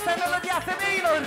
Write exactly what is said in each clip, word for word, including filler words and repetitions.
Asta e melodia femeilor.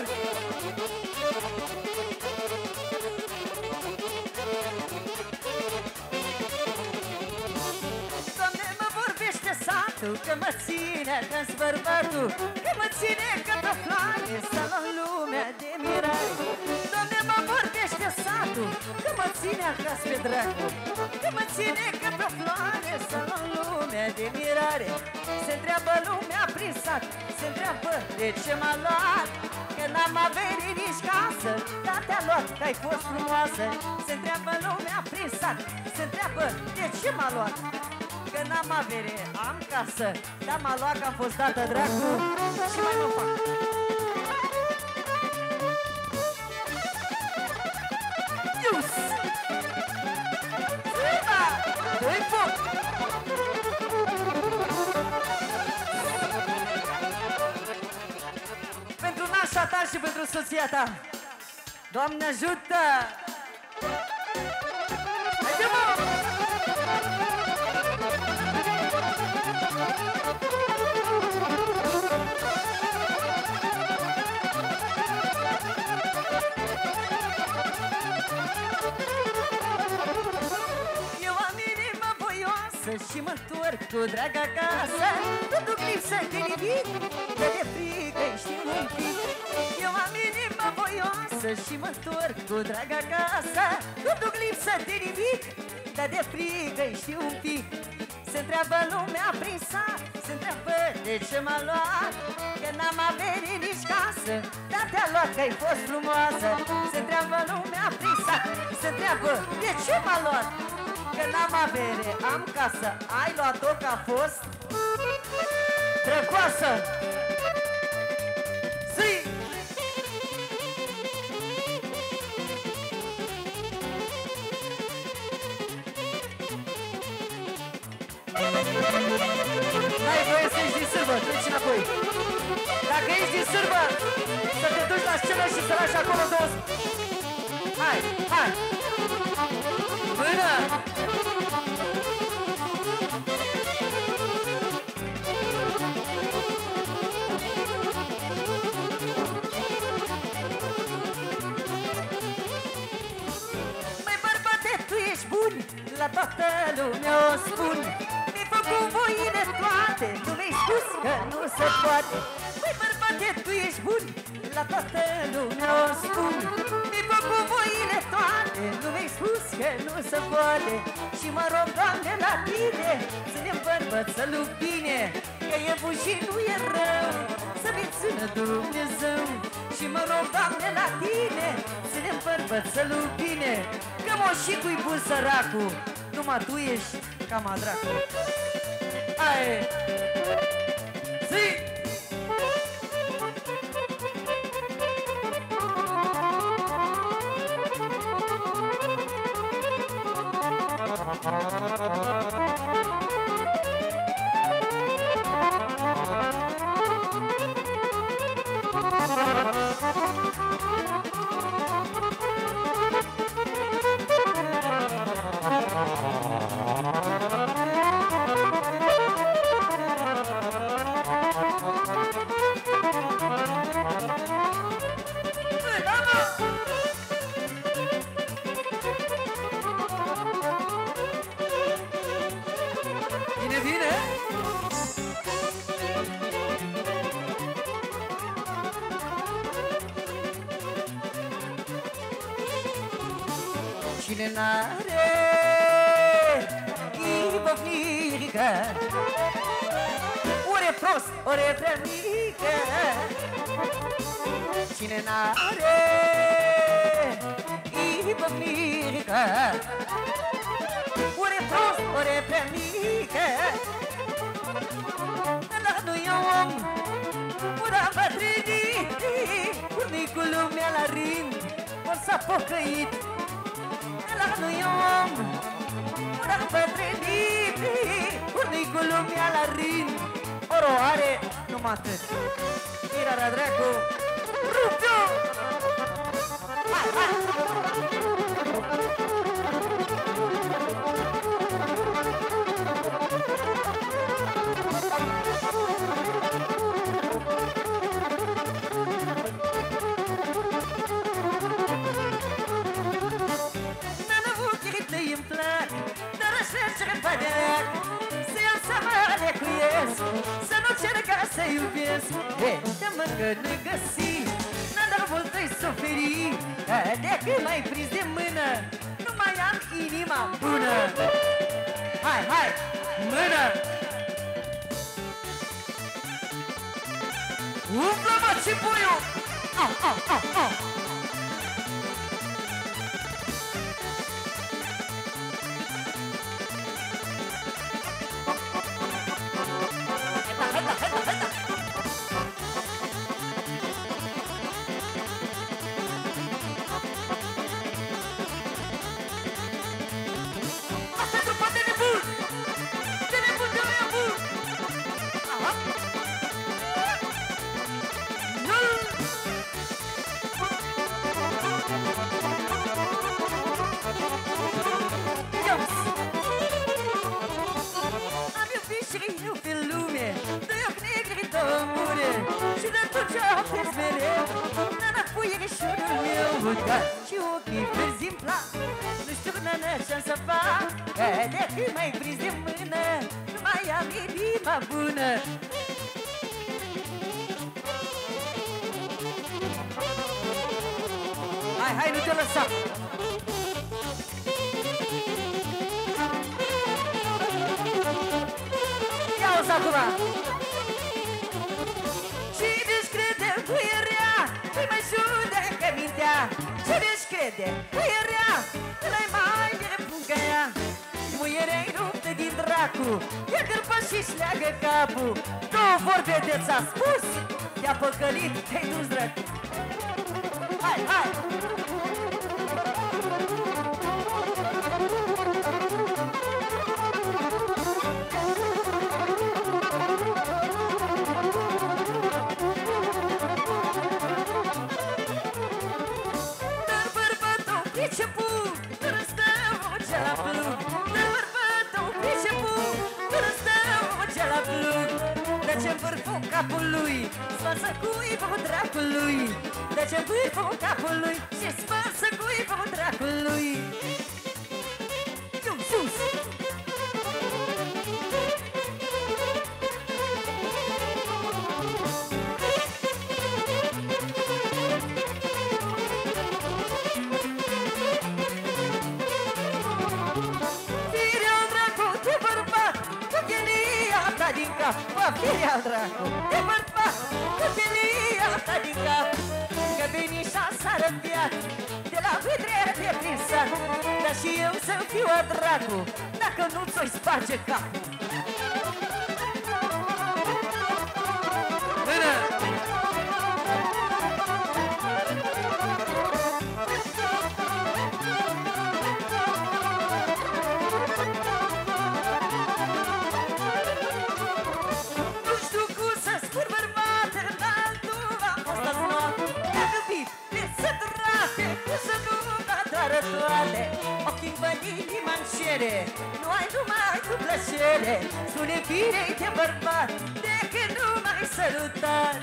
Doamne, mă vorbește satul, că mă ține că-s bărbatul, că mă ține că pe floare stă în lumea de mirare. Doamne, mă vorbește satul, că mă ține acasă pe dracu, că mă ține că pe floare stă în lumea de mirare. Se întreabă lumea prin sat, se întreabă de ce m-a luat, că n-am avere nici casă, dar te-a luat că ai fost frumoasă. Se întreabă lumea prin sat, se întreabă de ce m-a luat, că n-am avere, am casă, dar m-a luat că am fost dată dracu și mai nu fac. Ius! Zâna! Dă-i foc! Pentru nașa ta și pentru soția ta, Doamne ajută! Haide-mă! Și mă întorc cu drag acasă, nu duc lipsă de nimic, că de frică știu un pic. Eu am inima voioasă și mă întorc cu drag acasă, nu duc lipsă de nimic, dar de frică știu un pic. Se întreabă lumea prin sat, se întreabă de ce m-a luat, că n-am avere nici casă, dar te-a luat că ai fost frumoasă. Se întreabă lumea prin sat, se întreabă de ce m-a luat, că n-am avere, am casă, ai luat-o că a fost drăcoasă. Zi! N-ai voie să ești din sârbă, treci înapoi. Dacă ești din sârbă, să te duci la scenă și să lași acolo două. Hai, hai! Mână! Măi bărbate, tu ești bun, la toată lumea o spun. Mi-ai făcut voile toate, nu mi-ai spus că nu se poate. Măi bărbate, tu ești bun, la toată lumea o spun. Mi-ai făcut voile toate, nu mi-ai spus că nu se poate. Și mă rog, Doamne, la tine, ține-mi bărbățelul bine, că e bun și nu e rău, să-mi țină Dumnezeu. Și mă rog, Doamne, la tine, ține-mi bărbățelul bine, că moșicul-i bun săracul, numai tu ești cam a dracu. Hai! Zi! Cine n-are ipocnică, ori e prost, ori e prea mică. Cine n-are ipocnică, ori e prost, ori e prea mică. Ăla nu e om, ura bătrânii, bunicul lumea la rând, o s-a pocăit. Ăla nu e om, ura bătrânii, bunicul lumea la rând, ori o are numai atât. Ira la dracu, rup-o! Hai, hai! iubesc. Teamă că ne găsi, n-am voltă-i suferi, de când m-ai prins de mână, nu mai am inima bună. Hai, hai, mână! Umplă-mă cipuiul! Au, au, au, au! Și ochii verzi-mi plac, nu știu nănă ce-am să fac, de când m-ai prins de mână, nu mai am inima bună. Hai, hai, nu te lăsa! Ia-o-ți acum! Cine-și crede că e rea, îi mai judecă mintea. Cine-și crede că e rea, îl-ai mai nebuncă ea. Muierea-i ruptă din dracu, e cârpă și-și leagă capul. Două vorbe de ți-a spus, te-a păcălit, te-ai dus dracu. Hai, hai! Vârful capului, spărsă cuibul dracului. De ce vârful capului și spărsă cuibul dracului. Sus, sus! Firea-l dracu, te bărbat, cu chelia ta din cap. Bă, firea-l dracu, te bărbat, cu chelia ta din cap. Că Benișa s-a răpiat, de la vedere de prin sat. Dar și eu să fiu a dracu, dacă nu ți-o-i sparge capul. Mână! Nu știu cum să spun bărbat, altul am fost azi noapte. Te-am iubit, pe săturate, cum să nu mă doară toate. Ochii-mi văd inima-n cere, nu ai numai cu plăcere. Spune bine-i de bărbat, de când nu m-ai sărutat.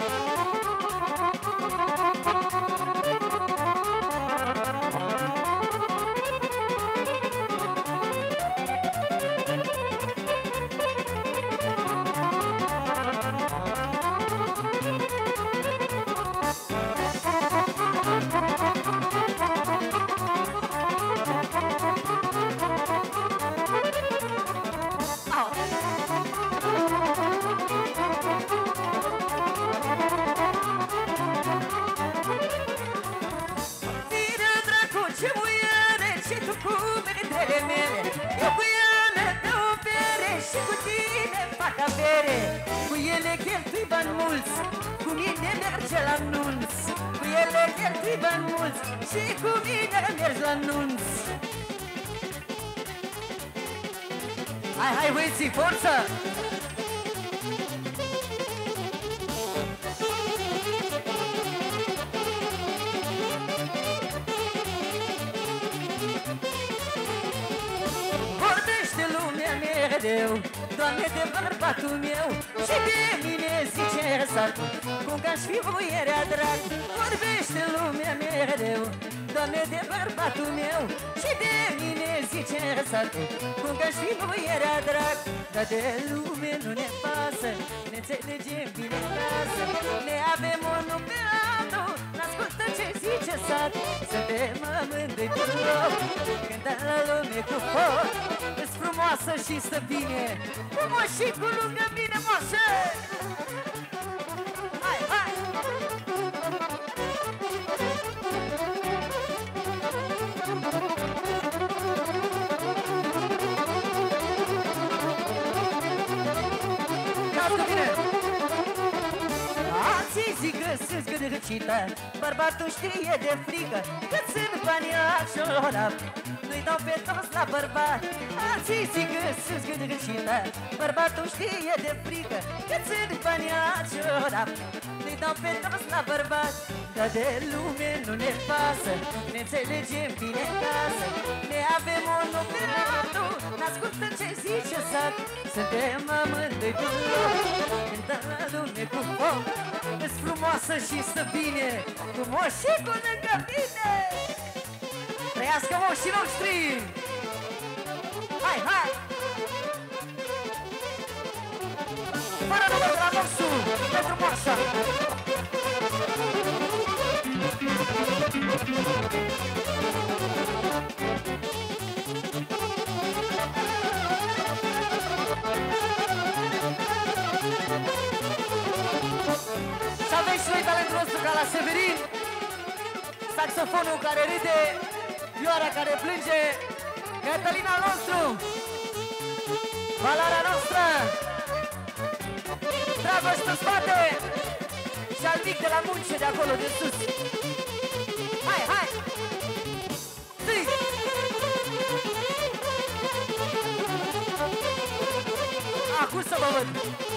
Cu ele cheltui bani mulți, cu mine merge la nunț. Cu ele cheltui bani mulți și cu mine mergi la nunț. Hai, hai băieții, forță! Vorbește lumea mereu, Doamne, de bărbatul meu și de mine zice satul, cum că-aș fi voierea drag. Vorbește lumea mereu, Doamne, de bărbatul meu și de mine zice satul, cum că-aș fi voierea drag. Dar de lume nu ne pasă, ne înțelegem bine în casă. Ne avem unul pe altul, n-ascultă ce zice sat. Suntem amândoi pe loc, cântăm la lume cu foc. Îs frumoasă și stă bine, cu moșicul lângă mine, moșă! Hai, hai! Alții zic că sunt zgârcită, bărbatul știe de frică că sunt banii acelora. Nu-i dau pe toți la bărbat. Alții zic că sunt zgârcită, bărbatul știe de frică că sunt banii acelora. Nu-i dau pe toți la bărbat. Dar de lume nu ne pasă, ne înțelegem bine în casă. Ne avem unul pe altul, n-ascultă ce zice sat. Suntem amândoi pe loc, cântăm la lume cu foc. Îs frumoasă și stă bine, cu moșicul lângă mine. Trăiască moșii noștri! Hai, hai! Fără număr de la nostru, pentru moșa! Și avem și noi talentul nostru ca la Severin, saxofonul care râde, vioara care plânge, Catalina nostru, balarea noastră, Dragoste în spate și al mic de la munce de acolo de sus. Hai, hai! Zi! Acum să vă văd!